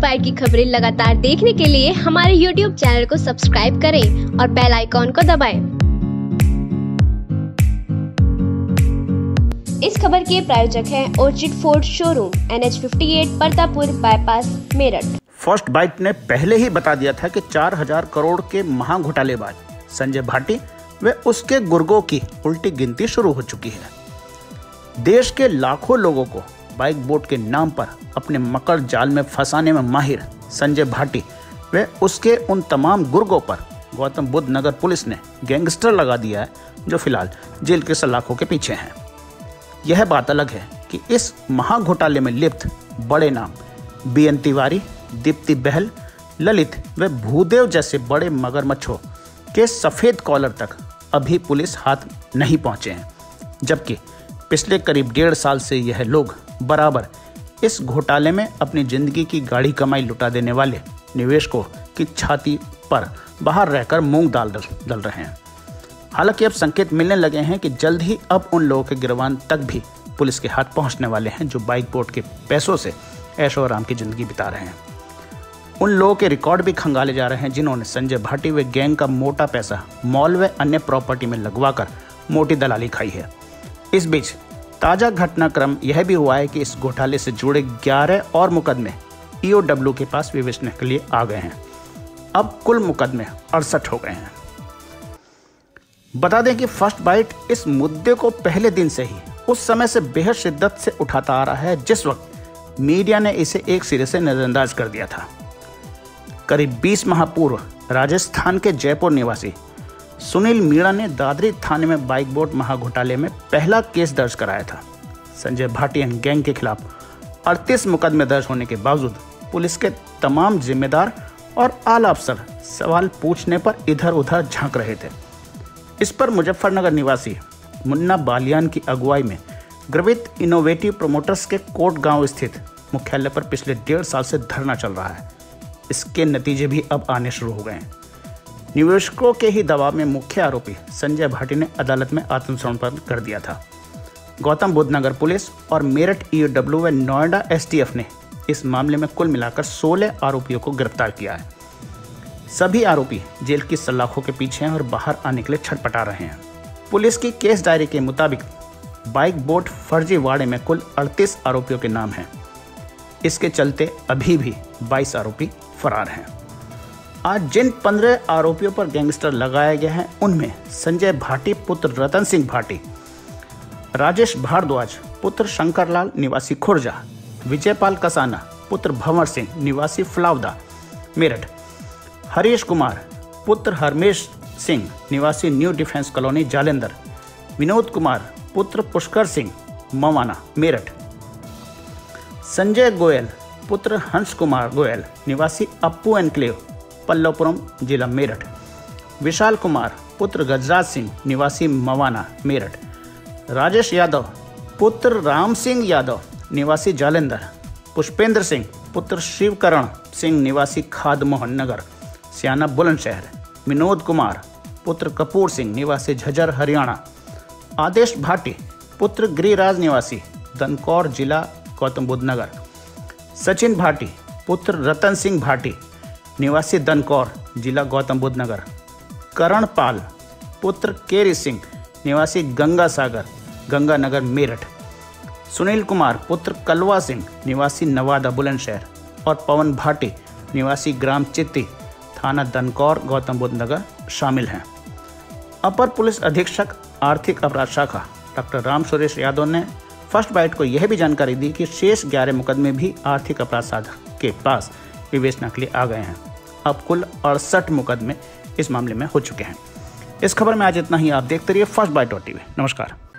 Bite की खबरें लगातार देखने के लिए हमारे YouTube चैनल को सब्सक्राइब करें और बेल आइकॉन को दबाएं। इस खबर के प्रायोजक हैं orchid Ford showroom, NH 58 Partapur bypass, Meerut. First byte ने पहले ही बता दिया था कि 4000 करोड़ के महाघोटालेबाज संजय भाटी व उसके गुर्गों की उल्टी गिनती शुरू हो चुकी है। देश के लाखों लोगों को बाइक बोट के नाम पर अपने मकर जाल में फंसाने में माहिर संजय भाटी व उसके उन तमाम गुर्गों पर गौतम बुद्ध नगर पुलिस ने गैंगस्टर लगा दिया है, जो फिलहाल जेल के सलाखों के पीछे हैं। यह बात अलग है कि इस महाघोटाले में लिप्त बड़े नाम BN तिवारी, दीप्ति बहल, ललित व भूदेव जैसे बड़े मगरमच्छों के सफेद कॉलर तक अभी पुलिस हाथ नहीं पहुंचे हैं, जबकि पिछले करीब 1.5 साल से यह लोग बराबर इस घोटाले में अपनी जिंदगी की गाढ़ी कमाई लुटा देने वाले निवेशकों की छाती पर बाहर रहकर मूंग दाल दल रहे हैं। हालांकि अब संकेत मिलने लगे हैं कि जल्द ही अब उन लोगों के गिरबान तक भी पुलिस के हाथ पहुंचने वाले हैं, जो बाइक बोट के पैसों से ऐशो आराम की जिंदगी बिता रहे हैं। उन लोगों के रिकॉर्ड भी खंगाले जा रहे हैं जिन्होंने संजय भाटी व गैंग का मोटा पैसा मॉल व अन्य प्रॉपर्टी में लगवाकर मोटी दलाली खाई है। इस बीच ताज़ा घटनाक्रम यह भी हुआ है कि इस घोटाले से जुड़े 11 और मुकदमे EOW के पास विवेचना के लिए आ गए हैं। अब कुल मुकदमे 68 हो गए हैं। बता दें कि फर्स्ट बाइट इस मुद्दे को पहले दिन से ही उस समय से बेहद शिद्दत से उठाता आ रहा है जिस वक्त मीडिया ने इसे एक सिरे से नजरअंदाज कर दिया था। करीब 20 माह पूर्व राजस्थान के जयपुर निवासी सुनील मीणा ने दादरी थाने में बाइक बोट महाघोटाले में पहला केस दर्ज कराया था। संजय भाटी एंड गैंग के खिलाफ 38 मुकदमे दर्ज होने के बावजूद पुलिस के तमाम जिम्मेदार और आला अफसर सवाल पूछने पर इधर उधर झांक रहे थे। इस पर मुजफ्फरनगर निवासी मुन्ना बालियान की अगुवाई में ग्रवित इनोवेटिव प्रोमोटर्स के कोट गांव स्थित मुख्यालय पर पिछले 1.5 साल से धरना चल रहा है। इसके नतीजे भी अब आने शुरू हो गए हैं। निवेशकों के ही दबाव में मुख्य आरोपी संजय भाटी ने अदालत में आत्मसमर्पण कर दिया था। गौतम बुद्ध नगर पुलिस और मेरठ EOW व नोएडा STF ने इस मामले में कुल मिलाकर 16 आरोपियों को गिरफ्तार किया है। सभी आरोपी जेल की सलाखों के पीछे हैं और बाहर आने के लिए छटपटा रहे हैं। पुलिस की केस डायरी के मुताबिक बाइक बोट फर्जीवाड़े में कुल 38 आरोपियों के नाम हैं। इसके चलते अभी भी 22 आरोपी फरार हैं। आज जिन 15 आरोपियों पर गैंगस्टर लगाया गया है उनमें संजय भाटी पुत्र रतन सिंह भाटी, राजेश भारद्वाज पुत्र शंकरलाल निवासी खुर्जा, विजयपाल कसाना पुत्र भंवर सिंह निवासी फलावदा मेरठ, हरीश कुमार पुत्र हरमेश सिंह निवासी new defence colony Jalandhar, Vinod Kumar पुत्र पुष्कर सिंह मवाना मेरठ, संजय गोयल पुत्र हंस कुमार गोयल निवासी अप्पू एनक्लेव पल्लवपुरम जिला मेरठ, विशाल कुमार पुत्र गजराज सिंह निवासी मवाना मेरठ, राजेश यादव पुत्र राम सिंह यादव निवासी जालंधर, पुष्पेंद्र सिंह पुत्र शिवकरण सिंह निवासी खाद मोहन नगर सियाना बुलंदशहर, विनोद कुमार पुत्र कपूर सिंह निवासी झज्जर हरियाणा, आदेश भाटी पुत्र गिरिराज निवासी दनकौर जिला गौतम बुद्ध नगर, सचिन भाटी पुत्र रतन सिंह भाटी निवासी दनकौर जिला गौतम बुद्ध नगर, करण पाल पुत्र केरी सिंह निवासी गंगा सागर गंगानगर मेरठ, सुनील कुमार पुत्र कलवा सिंह निवासी नवादा बुलंदशहर और पवन भाटी निवासी ग्राम चित्ती थाना दनकौर गौतम बुद्ध नगर शामिल हैं। अपर पुलिस अधीक्षक आर्थिक अपराध शाखा डॉक्टर राम सुरेश यादव ने फर्स्ट बाइट को यह भी जानकारी दी कि शेष 11 मुकदमे भी आर्थिक अपराध शाखा के पास विवेचना के लिए आ गए हैं। अब कुल 68 मुकदमे इस मामले में हो चुके हैं। इस खबर में आज इतना ही। आप देखते रहिए फर्स्ट बाइट TV। नमस्कार।